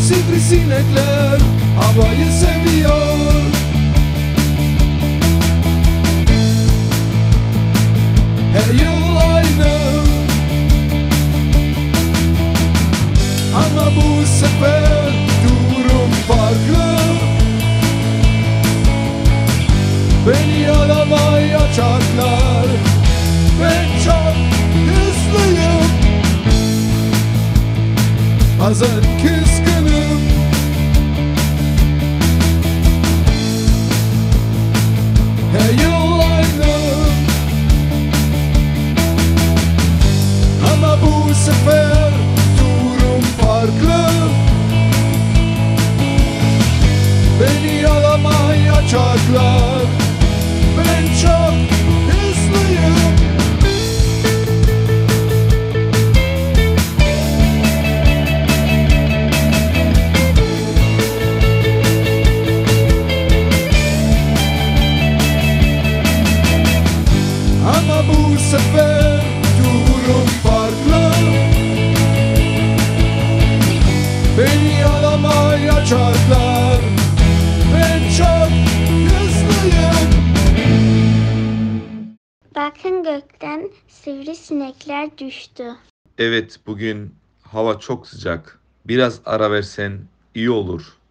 Sivrisinekler havayı seviyor. Her yıl aynı, ama bu sefer durum farklı. Beni yalamayacaklar. Ben çok hızlıyım, bazen kızgınım. Her yıl aynı, ama bu sefer durum farklı. Beni yalamayacaklar. Ben çok hızlıyım. Ama bu sefer durum farklı. Beni yalamayacaklar. Ben çok hızlıyım. Bakın gökten sivrisinekler düştü. Evet, bugün hava çok sıcak. Biraz ara versen iyi olur.